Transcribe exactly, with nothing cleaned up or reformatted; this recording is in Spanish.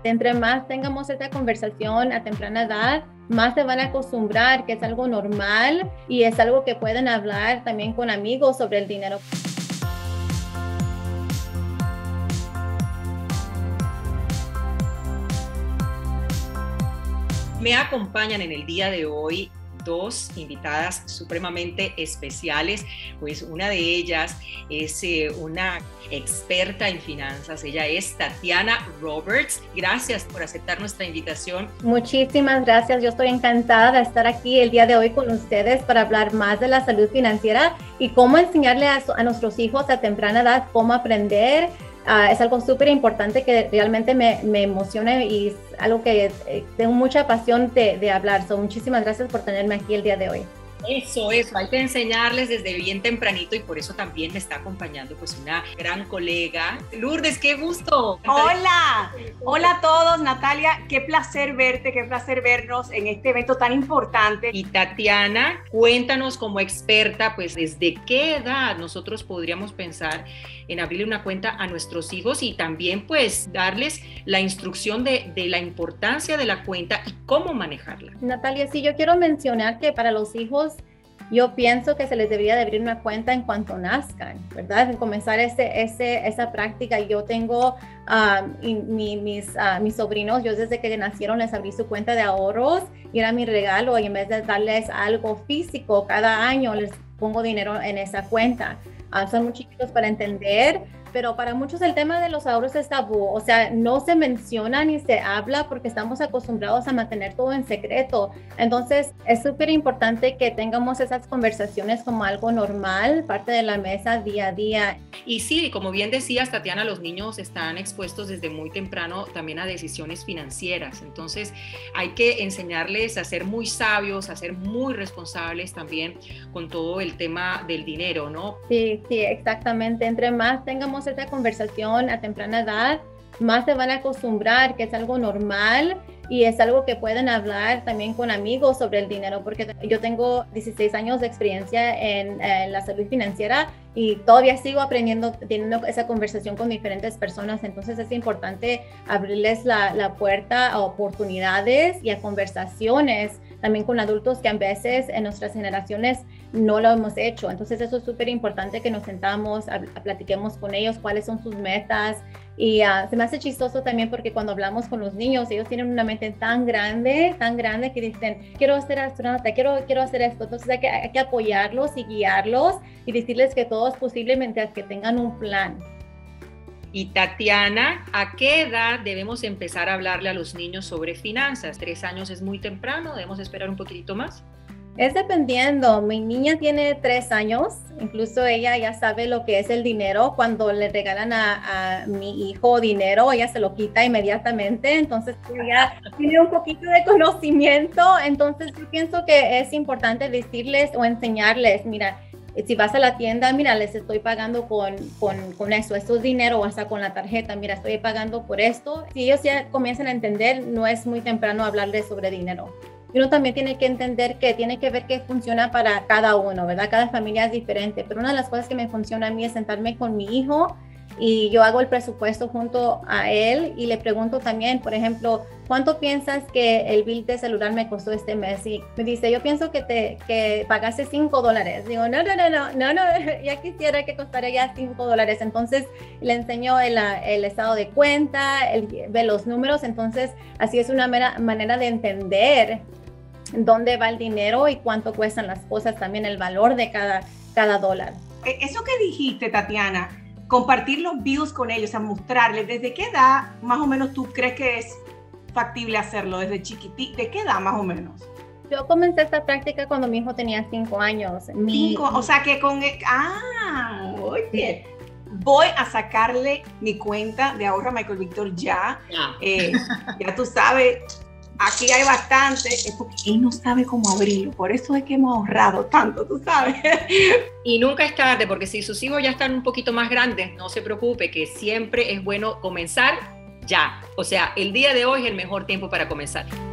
Entre más tengamos esta conversación a temprana edad, más se van a acostumbrar que es algo normal y es algo que pueden hablar también con amigos sobre el dinero. Me acompañan en el día de hoy dos invitadas supremamente especiales, pues una de ellas es eh, una experta en finanzas, ella es Tatiana Roberts. Gracias por aceptar nuestra invitación. Muchísimas gracias, yo estoy encantada de estar aquí el día de hoy con ustedes para hablar más de la salud financiera y cómo enseñarle a, a nuestros hijos a temprana edad cómo aprender. Uh, es algo súper importante que realmente me, me emociona y es algo que eh, tengo mucha pasión de, de hablar. So, muchísimas gracias por tenerme aquí el día de hoy. Eso, eso, hay que enseñarles desde bien tempranito y por eso también me está acompañando pues una gran colega. Lourdes, qué gusto. Hola, hola a todos, Natalia, qué placer verte, qué placer vernos en este evento tan importante. Y Tatiana, cuéntanos como experta, pues desde qué edad nosotros podríamos pensar en abrirle una cuenta a nuestros hijos y también pues darles la instrucción de, de la importancia de la cuenta y cómo manejarla. Natalia, sí, yo quiero mencionar que para los hijos yo pienso que se les debería de abrir una cuenta en cuanto nazcan, ¿verdad? En comenzar ese, ese, esa práctica. Yo tengo um, y, mi, mis, uh, mis sobrinos, yo desde que nacieron les abrí su cuenta de ahorros y era mi regalo y en vez de darles algo físico cada año les pongo dinero en esa cuenta. Uh, son muy chiquitos para entender, pero para muchos el tema de los ahorros es tabú, o sea, no se menciona ni se habla porque estamos acostumbrados a mantener todo en secreto. Entonces, es súper importante que tengamos esas conversaciones como algo normal, parte de la mesa día a día. Y sí, como bien decías, Tatiana, los niños están expuestos desde muy temprano también a decisiones financieras. Entonces, hay que enseñarles a ser muy sabios, a ser muy responsables también con todo el tema del dinero, ¿no? Sí, sí, exactamente. Entre más tengamos esta conversación a temprana edad, más se van a acostumbrar que es algo normal y es algo que pueden hablar también con amigos sobre el dinero, porque yo tengo dieciséis años de experiencia en, en la salud financiera y todavía sigo aprendiendo, teniendo esa conversación con diferentes personas. Entonces es importante abrirles la, la puerta a oportunidades y a conversaciones también con adultos que a veces en nuestras generaciones no lo hemos hecho. Entonces eso es súper importante que nos sentamos, a, a platiquemos con ellos cuáles son sus metas. Y uh, se me hace chistoso también porque cuando hablamos con los niños, ellos tienen una mente tan grande, tan grande que dicen, quiero ser astronauta, quiero, quiero hacer esto. Entonces hay que, hay que apoyarlos y guiarlos y decirles que todo es posible mientras que tengan un plan. Y Tatiana, ¿a qué edad debemos empezar a hablarle a los niños sobre finanzas? ¿Tres años es muy temprano? ¿Debemos esperar un poquitito más? Es dependiendo. Mi niña tiene tres años, incluso ella ya sabe lo que es el dinero. Cuando le regalan a, a mi hijo dinero, ella se lo quita inmediatamente, entonces ella tiene un poquito de conocimiento. Entonces yo pienso que es importante decirles o enseñarles, mira, si vas a la tienda, mira, les estoy pagando con, con, con eso, esto es dinero, o hasta con la tarjeta, mira, estoy pagando por esto. Si ellos ya comienzan a entender, no es muy temprano hablarles sobre dinero. Y uno también tiene que entender que tiene que ver qué funciona para cada uno, ¿verdad? Cada familia es diferente, pero una de las cosas que me funciona a mí es sentarme con mi hijo y yo hago el presupuesto junto a él y le pregunto también, por ejemplo, ¿cuánto piensas que el bill de celular me costó este mes? Y me dice, yo pienso que te que pagaste cinco dólares. Digo, no, no, no, no, no, no, ya quisiera que costara ya cinco dólares. Entonces le enseño el, el estado de cuenta, el, ve los números. Entonces así es una mera, manera de entender dónde va el dinero y cuánto cuestan las cosas, también el valor de cada, cada dólar. Eso que dijiste, Tatiana, compartir los bills con ellos, a mostrarles, ¿desde qué edad más o menos tú crees que es factible hacerlo? ¿Desde chiquitito? ¿De qué edad más o menos? Yo comencé esta práctica cuando mi hijo tenía cinco años. Mi... Cinco, o sea que con... Ah, oye, voy a sacarle mi cuenta de ahorro a Michael Víctor ya. Ya, eh, ya tú sabes... Aquí hay bastante, es porque él no sabe cómo abrirlo, por eso es que hemos ahorrado tanto, tú sabes. Y nunca es tarde, porque si sus hijos ya están un poquito más grandes, no se preocupe, que siempre es bueno comenzar ya. O sea, el día de hoy es el mejor tiempo para comenzar.